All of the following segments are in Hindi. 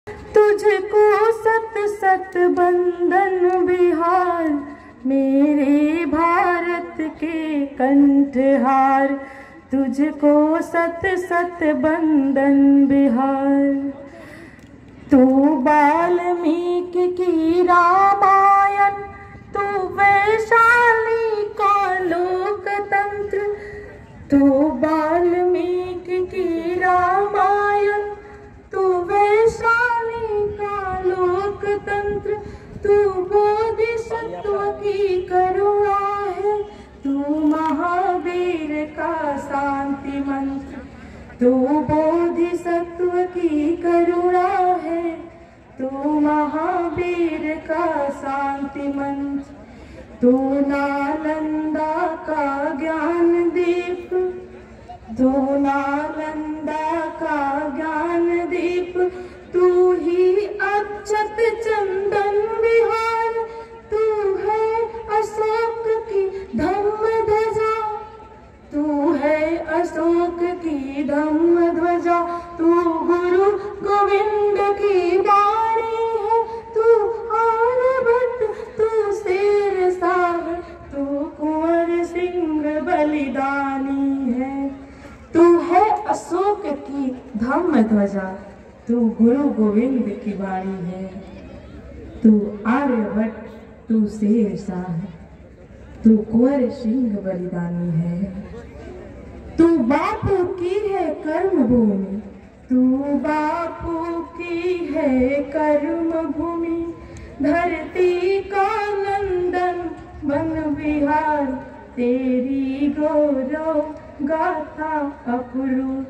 तुझको सत सत बंदन बिहार, मेरे भारत के कंठहार। तुझको सत सत बंदन बिहार। तू वाल्मीकि की रामायण, तू वैशाली का लोकतंत्र। तू वाल्मीकि की रामायण, तू वैशाली का लोकतंत्र। तू बोधिसत्व की करुणा है, तू महावीर का शांति मंत्र। तू बोधिसत्व की करुणा है, तू महावीर का शांति मंत्र। तू नालंदा का ज्ञान दीप, तू नालंदा का ज्ञान दीप। तू ही अक्षत चंदन विहार, तू है अशोक की धम्म ध्वजा। तू है अशोक की धम्म ध्वजा। तू गुरु गोविंद की वाणी है, तू आर्यभट्ट, तू शेर शाह, तू कुंवर सिंह बलिदानी है। तू है अशोक की धम्म ध्वजा, तू गुरु गोविंद की वाणी है। तू आर्यभट्ट, तू शेर शाह, तू कुंवर सिंह बलिदानी है। तू बापू की है कर्म भूमि, तू बापू की है कर्म भूमि। धरती का नंदन वन विहार, तेरी गौरव गाथा अपूर्व।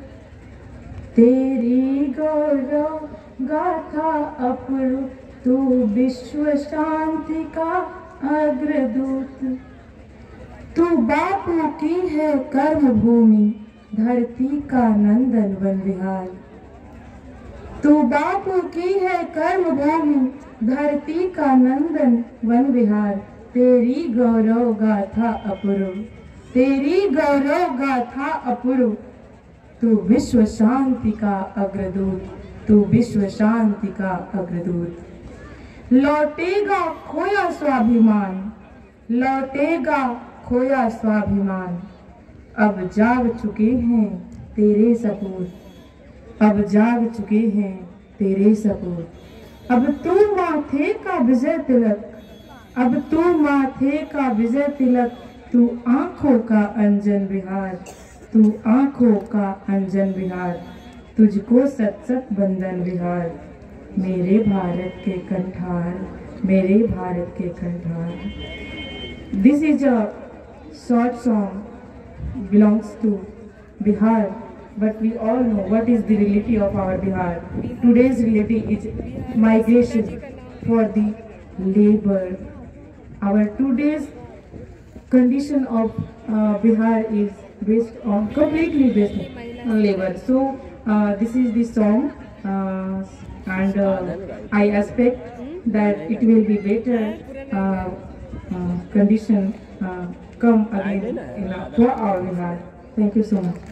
तेरी गौरव गाथा अपूर्व। तू विश्व शांति का अग्रदूत। तू बापू की है कर्म भूमि, धरती का नंदन वन विहार। तू बापू की है कर्म भूमि, धरती का नंदन वन विहार। तेरी गौरव गाथा अपूर्व। तेरी गौरव गाथा अपूर्व। तू विश्व शांति का अग्रदूत। तू विश्व शांति का अग्रदूत। लौटेगा खोया स्वाभिमान, लौटेगा खोया स्वाभिमान। अब जाग चुके हैं तेरे सपूत, अब जाग चुके हैं तेरे सपूत। अब तू माथे का विजय तिलक, अब तू माथे का विजय तिलक। तू आंखों का अंजन विहार, तू आंखों का अंजन विहार। तुझको सत सत बंदन विहार, मेरे भारत के कंठार, मेरे भारत के कंठार। This is a short song belongs to Bihar, but we all know what is the reality of our Bihar. Today's reality is migration for the labor. Our today's condition of Bihar is based on completely based on labor. So this is the song, and I expect that it will be better condition come again for our Bihar. Thank you so much.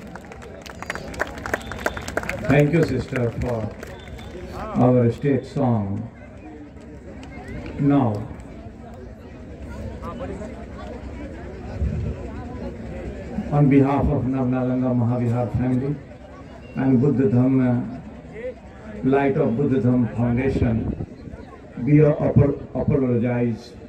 Thank you, sister, for our state song. Now, on behalf of Navnalanga Mahavihar family and Buddha Dhamma, Light of Buddha Dhamma Foundation, we apologize